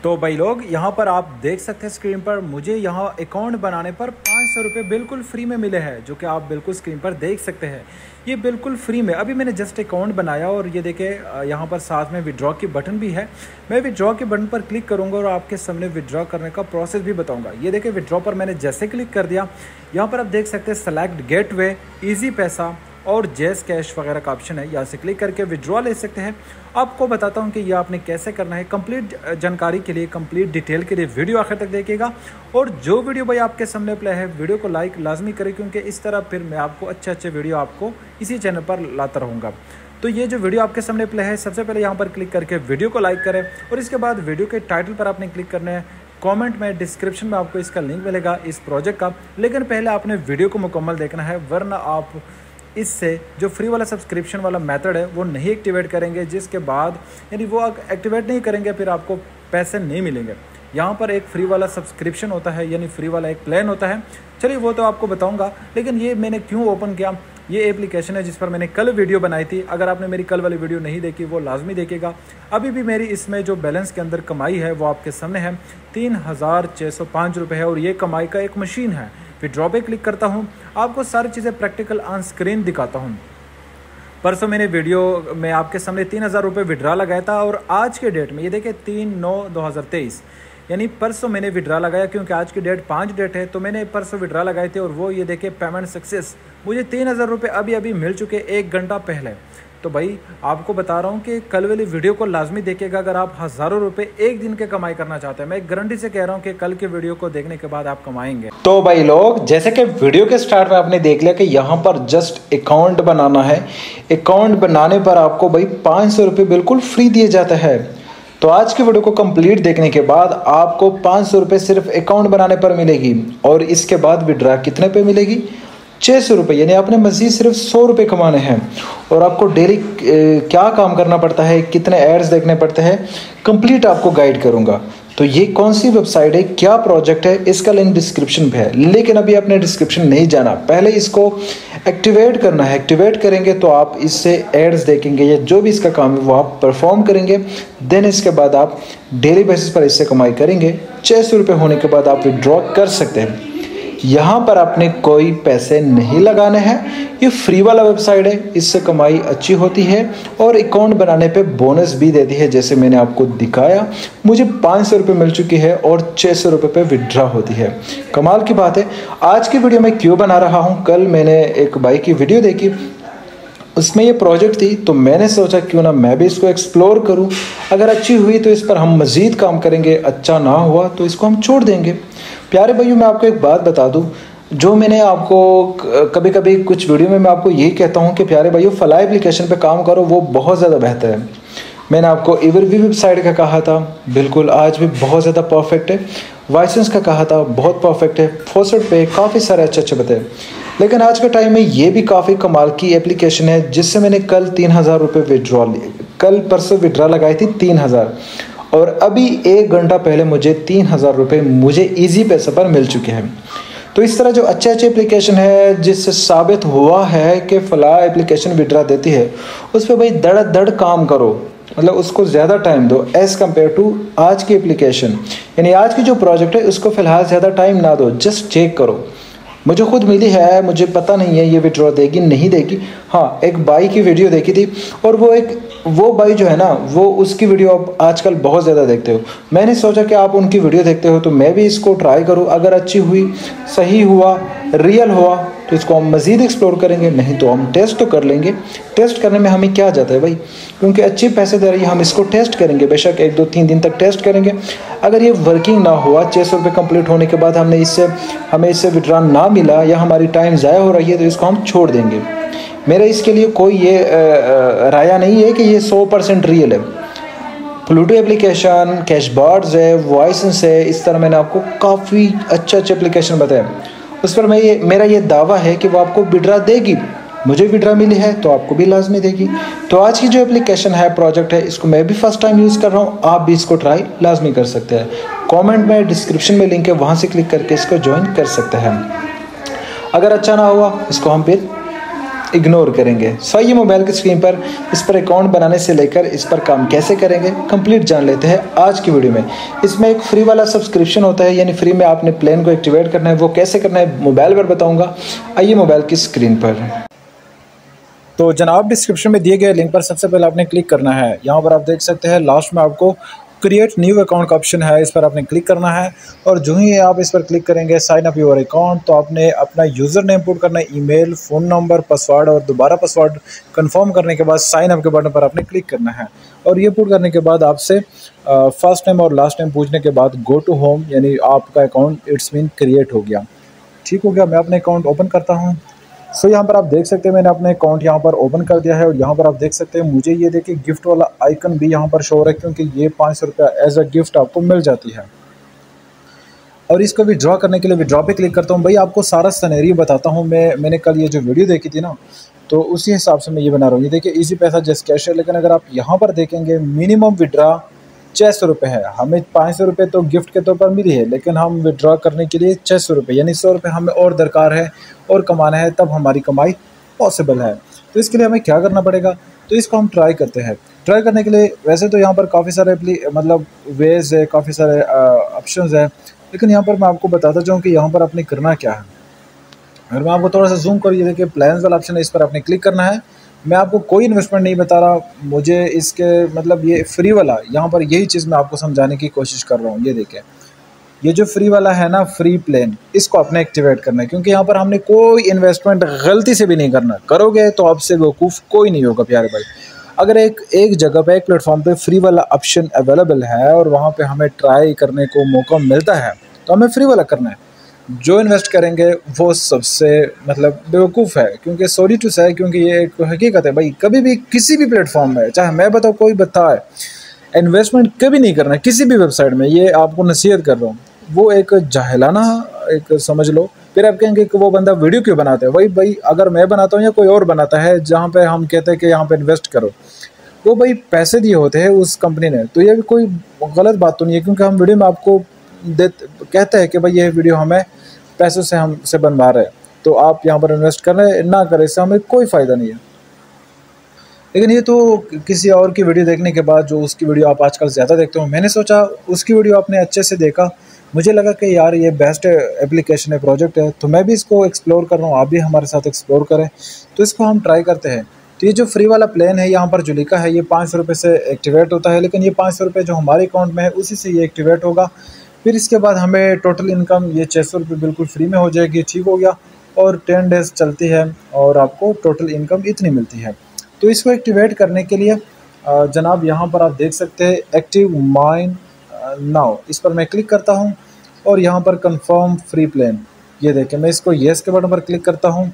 तो भाई लोग यहाँ पर आप देख सकते हैं स्क्रीन पर मुझे यहाँ अकाउंट बनाने पर 500 रुपये बिल्कुल फ्री में मिले हैं, जो कि आप बिल्कुल स्क्रीन पर देख सकते हैं। ये बिल्कुल फ्री में अभी मैंने जस्ट अकाउंट बनाया और ये देखे यहाँ पर साथ में विड्रॉ की बटन भी है। मैं विड्रॉ के बटन पर क्लिक करूँगा और आपके सामने विड्रॉ करने का प्रोसेस भी बताऊँगा। ये देखे विड्रॉ पर मैंने जैसे क्लिक कर दिया, यहाँ पर आप देख सकते हैं सेलेक्ट गेटवे, ईजी पैसा और जैस कैश वगैरह का ऑप्शन है। यहाँ से क्लिक करके विड्रॉ ले सकते हैं। आपको बताता हूँ कि यह आपने कैसे करना है। कंप्लीट जानकारी के लिए, कंप्लीट डिटेल के लिए वीडियो आखिर तक देखिएगा। और जो वीडियो भाई आपके सामने प्ले है, वीडियो को लाइक लाजमी करें, क्योंकि इस तरह फिर मैं आपको अच्छे वीडियो आपको इसी चैनल पर लाता रहूँगा। तो ये जो वीडियो आपके सामने प्ले है, सबसे पहले यहाँ पर क्लिक करके वीडियो को लाइक करें और इसके बाद वीडियो के टाइटल पर आपने क्लिक करना है। कमेंट में, डिस्क्रिप्शन में आपको इसका लिंक मिलेगा इस प्रोजेक्ट का, लेकिन पहले आपने वीडियो को मुकम्मल देखना है, वरना आप इससे जो फ्री वाला सब्सक्रिप्शन वाला मेथड है वो नहीं एक्टिवेट करेंगे, जिसके बाद यानी वो एक्टिवेट नहीं करेंगे फिर आपको पैसे नहीं मिलेंगे। यहाँ पर एक फ्री वाला सब्सक्रिप्शन होता है, यानी फ्री वाला एक प्लान होता है। चलिए वो तो आपको बताऊँगा, लेकिन ये मैंने क्यों ओपन किया, ये एप्लीकेशन है जिस पर मैंने कल वीडियो बनाई थी। अगर आपने मेरी कल वाली वीडियो नहीं देखी वो लाजमी देखेगा। अभी भी मेरी इसमें जो बैलेंस के अंदर कमाई है वो आपके सामने है, 3605 रुपये है और ये कमाई का एक मशीन है। विड्रॉ पे क्लिक करता हूँ, आपको सारी चीज़ें प्रैक्टिकल ऑन स्क्रीन दिखाता हूँ। परसों मैंने वीडियो में आपके सामने 3000 रुपये विड्रा लगाया था और आज के डेट में ये देखिए 3/9/2023 यानी परसों मैंने विड्रा लगाया, क्योंकि आज की डेट 5 डेट है, तो मैंने परसों विड्रा लगाए थे और वो ये देखिए पेमेंट सक्सेस, मुझे 3000 रुपये अभी मिल चुके 1 घंटा पहले। तो भाई आपको बता रहा हूँ कि कल वाली वीडियो को लाजमी देखिएगा अगर आप हज़ारों रुपए एक दिन के कमाई करना चाहते हैं। मैं एक गारंटी से कह रहा हूँ कि कल के वीडियो को देखने के बाद आप कमाएंगे। तो भाई लोग, जैसे कि वीडियो के स्टार्ट में आपने देख लिया कि यहाँ पर जस्ट अकाउंट बनाना है। अकाउंट बनाने पर आपको भाई 500 रुपये बिल्कुल फ्री दिए जाता है। तो आज की वीडियो को कंप्लीट देखने के बाद आपको 500 रुपये सिर्फ अकाउंट बनाने पर मिलेगी और इसके बाद विड्रा कितने पे मिलेगी, 600 रुपये, यानी आपने मज़ीद सिर्फ 100 रुपये कमाने हैं। और आपको डेली क्या काम करना पड़ता है, कितने एड्स देखने पड़ते हैं, कंप्लीट आपको गाइड करूंगा। तो ये कौन सी वेबसाइट है, क्या प्रोजेक्ट है, इसका लिंक डिस्क्रिप्शन पे है। लेकिन अभी आपने डिस्क्रिप्शन नहीं जाना, पहले इसको एक्टिवेट करना है। एक्टिवेट करेंगे तो आप इससे एड्स देखेंगे या जो भी इसका काम है वो आप परफॉर्म करेंगे। देन इसके बाद आप डेली बेसिस पर इससे कमाई करेंगे। 600 रुपये होने के बाद आप विड्रॉ कर सकते हैं। यहाँ पर आपने कोई पैसे नहीं लगाने हैं, ये फ्री वाला वेबसाइट है, इससे कमाई अच्छी होती है और अकाउंट बनाने पे बोनस भी देती है। जैसे मैंने आपको दिखाया, मुझे 500 रुपये मिल चुकी है और 600 रुपये पे विड्रॉ होती है। कमाल की बात है। आज की वीडियो मैं क्यों बना रहा हूँ, कल मैंने एक भाई की वीडियो देखी, उसमें ये प्रोजेक्ट थी, तो मैंने सोचा क्यों ना मैं भी इसको एक्सप्लोर करूं। अगर अच्छी हुई तो इस पर हम मज़ीद काम करेंगे, अच्छा ना हुआ तो इसको हम छोड़ देंगे। प्यारे भाइयों, मैं आपको एक बात बता दूं, जो मैंने आपको कभी कभी कुछ वीडियो में मैं आपको यही कहता हूं कि प्यारे भाइयों फला एप्लीकेशन पे काम करो, वो बहुत ज़्यादा बेहतर है। मैंने आपको एवरवी वेबसाइट का कहा था, बिल्कुल आज भी बहुत ज़्यादा परफेक्ट है। वाइसेंस का कहा था, बहुत परफेक्ट है। फोसेट पे काफ़ी सारे अच्छे बताए। लेकिन आज के टाइम में ये भी काफ़ी कमाल की एप्लीकेशन है, जिससे मैंने कल 3000 रुपये विड्रॉ लिए। कल परसों विड्रॉ लगाई थी 3000 और अभी 1 घंटा पहले मुझे 3000 रुपये मुझे ईजी पैसे पर मिल चुके हैं। तो इस तरह जो अच्छे एप्लीकेशन है जिससे साबित हुआ है कि फला एप्लीकेशन विड्रॉ देती है, उस पर भाई धड़ काम करो, मतलब उसको ज़्यादा टाइम दो एज़ कम्पेयर टू आज की एप्लीकेशन। यानी आज की जो प्रोजेक्ट है उसको फ़िलहाल ज़्यादा टाइम ना दो, जस्ट चेक करो। मुझे खुद मिली है, मुझे पता नहीं है ये विड्रॉ देगी नहीं देगी। हाँ, एक बाई की वीडियो देखी थी और वो बाई जो है ना, वो उसकी वीडियो आप आजकल बहुत ज़्यादा देखते हो। मैंने सोचा कि आप उनकी वीडियो देखते हो तो मैं भी इसको ट्राई करूँ। अगर अच्छी हुई, सही हुआ, रियल हुआ तो इसको हम मज़ीद एक्सप्लोर करेंगे, नहीं तो हम टेस्ट तो कर लेंगे। टेस्ट करने में हमें क्या जाता है भाई, क्योंकि अच्छे पैसे दे रही है, हम इसको टेस्ट करेंगे। बेशक 1 2 3 दिन तक टेस्ट करेंगे। अगर ये वर्किंग ना हुआ, 600 रुपये कंप्लीट होने के बाद हमें इससे विड्रॉ ना मिला या हमारी टाइम ज़ाया हो रही है, तो इसको हम छोड़ देंगे। मेरा इसके लिए कोई ये राय नहीं है कि ये 100% रियल है। प्लूटो एप्लीकेशन, कैशबॉट्स है, वॉइसेंस है, इस तरह मैंने आपको काफ़ी अच्छे एप्लीकेशन बताए। उस पर मेरा ये दावा है कि वो आपको विड्रॉ देगी। मुझे विड्रॉ मिली है तो आपको भी लाजमी देगी। तो आज की जो एप्लीकेशन है, प्रोजेक्ट है, इसको मैं भी फर्स्ट टाइम यूज़ कर रहा हूँ, आप भी इसको ट्राई लाजमी कर सकते हैं। कमेंट में, डिस्क्रिप्शन में लिंक है, वहाँ से क्लिक करके इसको ज्वाइन कर सकते हैं। अगर अच्छा ना हुआ इसको हम फिर इग्नोर करेंगे। सो ये मोबाइल की स्क्रीन पर इस पर अकाउंट बनाने से लेकर इस पर काम कैसे करेंगे कंप्लीट जान लेते हैं आज की वीडियो में। इसमें एक फ्री वाला सब्सक्रिप्शन होता है, यानी फ्री में आपने प्लान को एक्टिवेट करना है। वो कैसे करना है मोबाइल पर बताऊँगा, आइए मोबाइल की स्क्रीन पर। तो जनाब डिस्क्रिप्शन में दिए गए लिंक पर सबसे पहले आपने क्लिक करना है। यहाँ पर आप देख सकते हैं लास्ट में आपको क्रिएट न्यू अकाउंट का ऑप्शन है, इस पर आपने क्लिक करना है। और जो ही आप इस पर क्लिक करेंगे साइन अप योर अकाउंट, तो आपने अपना यूज़र नेम पुट करना है, ईमेल, फ़ोन नंबर, पासवर्ड और दोबारा पासवर्ड कंफर्म करने के बाद साइन अप के बटन पर आपने क्लिक करना है। और ये पुट करने के बाद आपसे फर्स्ट नेम और लास्ट नेम पूछने के बाद गो टू होम, यानी आपका अकाउंट इट्स मीन क्रिएट हो गया। ठीक हो गया। मैं अपने अकाउंट ओपन करता हूँ। सो यहाँ पर आप देख सकते हैं मैंने अपने अकाउंट यहाँ पर ओपन कर दिया है। और यहाँ पर आप देख सकते हैं मुझे ये देखिए गिफ्ट वाला आइकन भी यहाँ पर शो हो रहा है, क्योंकि ये 500 रुपया एज अ गिफ्ट आपको मिल जाती है। और इसको विड्रॉ करने के लिए विड्रॉ पे क्लिक करता हूँ। भाई आपको सारा सिनेरियो बताता हूँ। मैंने कल ये जो वीडियो देखी थी ना, तो उसी हिसाब से मैं ये बना रहा हूँ। ये देखिए इजी पैसा जस्ट कैश है, लेकिन अगर आप यहाँ पर देखेंगे मिनिमम विड्रॉ 600 रुपये है। हमें 500 रुपये तो गिफ्ट के तौर पर मिली है, लेकिन हम विड्रॉ करने के लिए 600 रुपये यानी 100 रुपये हमें और दरकार है और कमाना है, तब हमारी कमाई पॉसिबल है। तो इसके लिए हमें क्या करना पड़ेगा, तो इसको हम ट्राई करते हैं। ट्राई करने के लिए वैसे तो यहाँ पर काफ़ी सारे मतलब वेज है, काफ़ी सारे ऑप्शंस है, लेकिन यहाँ पर मैं आपको बताता जाऊँ कि यहाँ पर आपने करना क्या है। अगर मैं आपको थोड़ा सा जूम करूँ, ये देखिए प्लान्स वाला ऑप्शन है, इस पर आपने क्लिक करना है। मैं आपको कोई इन्वेस्टमेंट नहीं बता रहा, मुझे इसके मतलब ये फ्री वाला, यहाँ पर यही चीज़ मैं आपको समझाने की कोशिश कर रहा हूँ। ये देखिए ये जो फ्री वाला है ना, फ्री प्लान, इसको आपने एक्टिवेट करना है, क्योंकि यहाँ पर हमने कोई इन्वेस्टमेंट गलती से भी नहीं करना। करोगे तो आपसे बेवकूफ़ कोई नहीं होगा प्यारे भाई। अगर एक जगह पे, एक प्लेटफॉर्म पे फ्री वाला ऑप्शन अवेलेबल है और वहाँ पे हमें ट्राई करने को मौका मिलता है, तो हमें फ्री वाला करना है। जो इन्वेस्ट करेंगे वो सबसे मतलब बेवकूफ़ है, क्योंकि सॉरी टू से, क्योंकि ये एक हकीकत है भाई। कभी भी किसी भी प्लेटफॉर्म में, चाहे मैं बताऊँ कोई बताए, इन्वेस्टमेंट कभी नहीं करना है किसी भी वेबसाइट में। ये आपको नसीहत कर रहा हूँ। वो एक जाहिलाना एक समझ लो। फिर आप कहेंगे कि वो बंदा वीडियो क्यों बनाता है। वही भाई, अगर मैं बनाता हूँ या कोई और बनाता है जहाँ पे हम कहते हैं कि यहाँ पे इन्वेस्ट करो, वो भाई पैसे दिए होते हैं उस कंपनी ने, तो ये भी कोई गलत बात तो नहीं है, क्योंकि हम वीडियो में आपको कहते हैं कि भाई ये वीडियो हमें पैसों से हमसे बनवा रहे हैं, तो आप यहाँ पर इन्वेस्ट करें ना करें, इससे हमें कोई फ़ायदा नहीं है। लेकिन ये तो किसी और की वीडियो देखने के बाद, जो उसकी वीडियो आप आजकल ज़्यादा देखते हो, मैंने सोचा उसकी वीडियो आपने अच्छे से देखा, मुझे लगा कि यार ये बेस्ट एप्लीकेशन है, प्रोजेक्ट है, तो मैं भी इसको एक्सप्लोर कर रहा हूँ, आप भी हमारे साथ एक्सप्लोर करें। तो इसको हम ट्राई करते हैं। तो ये जो फ्री वाला प्लान है यहाँ पर जो लिखा है, ये 500 रुपये से एक्टिवेट होता है, लेकिन ये 500 रुपये जो हमारे अकाउंट में है उसी से ये एक्टिवेट होगा। फिर इसके बाद हमें टोटल इनकम ये 600 रुपये बिल्कुल फ्री में हो जाएगी। ठीक हो गया। और 10 डेज़ चलती है और आपको टोटल इनकम इतनी मिलती है। तो इसको एक्टिवेट करने के लिए जनाब यहाँ पर आप देख सकते हैं एक्टिव माइन नाउ, इस पर मैं क्लिक करता हूँ और यहाँ पर कंफर्म फ्री प्लान, ये देखें मैं इसको येस के बटन पर क्लिक करता हूँ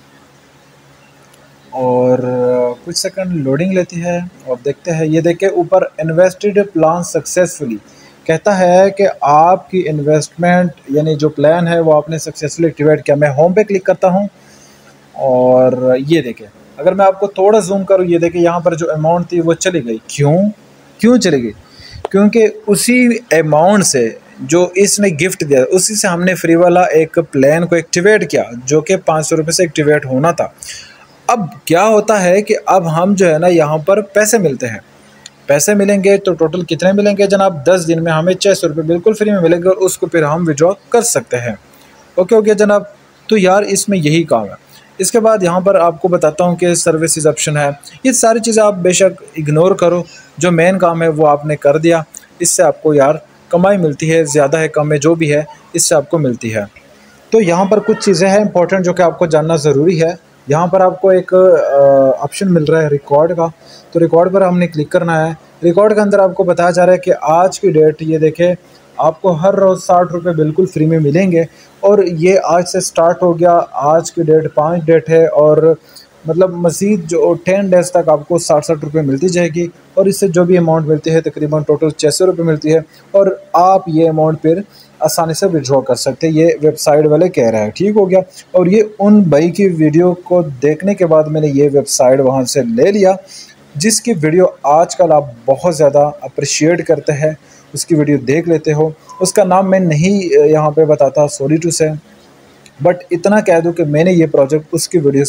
और कुछ सेकंड लोडिंग लेती है और देखते हैं। ये देखें ऊपर इन्वेस्टेड प्लान सक्सेसफुली कहता है कि आपकी इन्वेस्टमेंट यानी जो प्लान है वो आपने सक्सेसफुली एक्टिवेट किया। मैं होम पे क्लिक करता हूँ और ये देखें, अगर मैं आपको थोड़ा जूम करूँ, ये देखें यहाँ पर जो अमाउंट थी वो चली गई। क्यों चली गई? क्योंकि उसी अमाउंट से जो इसने गिफ्ट दिया उसी से हमने फ्री वाला एक प्लान को एक्टिवेट किया, जो कि 500 रुपये से एक्टिवेट होना था। अब क्या होता है कि अब हम जो है ना यहाँ पर पैसे मिलते हैं। पैसे मिलेंगे तो टोटल कितने मिलेंगे जनाब? 10 दिन में हमें 600 रुपये बिल्कुल फ्री में मिलेंगे और उसको फिर हम विड्रॉ कर सकते हैं। ओके हो गया जनाब। तो यार इसमें यही काम है। इसके बाद यहाँ पर आपको बताता हूँ कि सर्विसेज ऑप्शन है। ये सारी चीज़ें आप बेशक इग्नोर करो, जो मेन काम है वो आपने कर दिया। इससे आपको यार कमाई मिलती है, ज़्यादा है कम है जो भी है इससे आपको मिलती है। तो यहाँ पर कुछ चीज़ें हैं इंपॉर्टेंट जो कि आपको जानना ज़रूरी है। यहाँ पर आपको एक ऑप्शन मिल रहा है रिकॉर्ड का, तो रिकॉर्ड पर हमने क्लिक करना है। रिकॉर्ड के अंदर आपको बताया जा रहा है कि आज की डेट, ये देखें आपको हर रोज़ 60 रुपये बिल्कुल फ्री में मिलेंगे और ये आज से स्टार्ट हो गया। आज की डेट 5 डेट है और मतलब मज़ीद जो 10 डेज़ तक आपको 60 रुपये मिलती जाएगी और इससे जो भी अमाउंट मिलती है तकरीबन टोटल 600 रुपये मिलती है और आप ये अमाउंट फिर आसानी से विड्रॉ कर सकते हैं। ये वेबसाइट वाले कह रहे हैं। ठीक हो गया। और ये उन भाई की वीडियो को देखने के बाद मैंने ये वेबसाइट वहाँ से ले लिया, जिसकी वीडियो आजकल आप बहुत ज़्यादा अप्रिशिएट करते हैं, उसकी वीडियो देख लेते हो। उसका नाम मैं नहीं यहाँ पे बताता, सॉरी टू से, बट इतना कह दूँ कि मैंने ये प्रोजेक्ट उसकी वीडियो से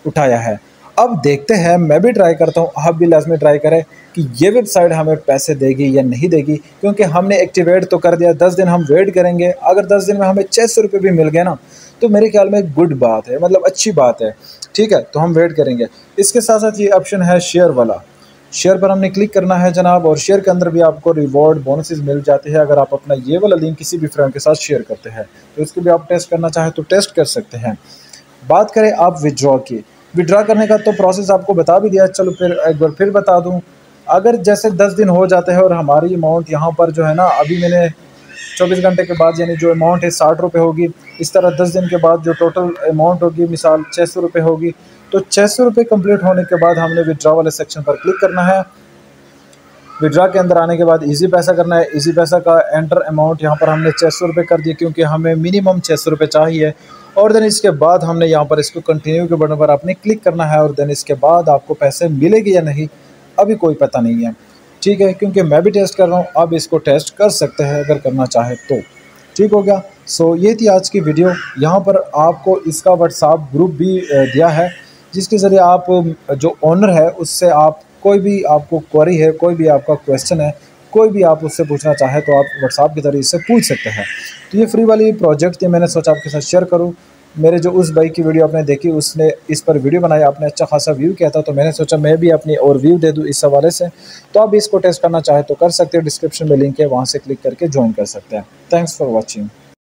उठाया है। अब देखते हैं, मैं भी ट्राई करता हूँ, आप भी लाजमी ट्राई करें कि ये वेबसाइट हमें पैसे देगी या नहीं देगी, क्योंकि हमने एक्टिवेट तो कर दिया, 10 दिन हम वेट करेंगे। अगर 10 दिन में हमें 600 रुपये भी मिल गए ना, तो मेरे ख्याल में गुड बात है, मतलब अच्छी बात है। ठीक है, तो हम वेट करेंगे। इसके साथ साथ ये ऑप्शन है शेयर वाला, शेयर पर हमने क्लिक करना है जनाब, और शेयर के अंदर भी आपको रिवॉर्ड बोनसेस मिल जाते हैं अगर आप अपना ये वाला लिंक किसी भी फ्रेंड के साथ शेयर करते हैं। तो इसको भी आप टेस्ट करना चाहें तो टेस्ट कर सकते हैं। बात करें आप विड्रॉ की, विड्रॉ करने का तो प्रोसेस आपको बता भी दिया, चलो फिर एक बार फिर बता दूं। अगर जैसे 10 दिन हो जाते हैं और हमारी अमाउंट यहाँ पर जो है ना, अभी मैंने 24 घंटे के बाद यानी जो अमाउंट है 60 रुपये होगी, इस तरह 10 दिन के बाद जो टोटल अमाउंट होगी मिसाल 600 रुपये होगी, तो 600 रुपये कम्प्लीट होने के बाद हमने विड्रॉ वाले सेक्शन पर क्लिक करना है। विड्रॉ के अंदर आने के बाद इजी पैसा करना है। इजी पैसा का एंटर अमाउंट यहाँ पर हमने 600 रुपये कर दिया, क्योंकि हमें मिनिमम 600 रुपये चाहिए। और देन इसके बाद हमने यहाँ पर इसको कंटिन्यू के बटन पर आपने क्लिक करना है, और देन इसके बाद आपको पैसे मिलेंगे या नहीं अभी कोई पता नहीं है। ठीक है, क्योंकि मैं भी टेस्ट कर रहा हूँ, आप इसको टेस्ट कर सकते हैं अगर करना चाहे तो। ठीक हो गया। सो ये थी आज की वीडियो। यहाँ पर आपको इसका व्हाट्सएप ग्रुप भी दिया है, जिसके ज़रिए आप जो ओनर है उससे आप कोई भी आपको क्वेरी है, कोई भी आपका क्वेश्चन है, कोई भी आप उससे पूछना चाहे तो आप व्हाट्सएप के ज़रिए इससे पूछ सकते हैं। तो ये फ्री वाली प्रोजेक्ट थी, मैंने सोचा आपके साथ शेयर करूँ। मेरे जो उस भाई की वीडियो आपने देखी, उसने इस पर वीडियो बनाया, आपने अच्छा खासा व्यू किया था, तो मैंने सोचा मैं भी अपनी और व्यू दे दूँ इस हवाले से। तो आप इसको टेस्ट करना चाहे तो कर सकते हो, डिस्क्रिप्शन में लिंक है, वहाँ से क्लिक करके ज्वाइन कर सकते हैं। Thanks for watching.